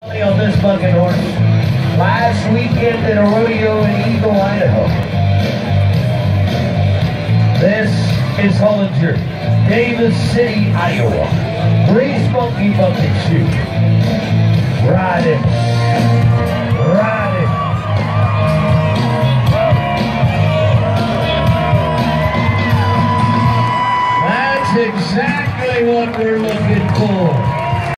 On this bucket horse. Last weekend at a rodeo in Eagle, Idaho. This is Hollinger, Davis City, Iowa. Race Monkey Bucket Shoot. Ride it. Ride it. That's exactly what we're looking for.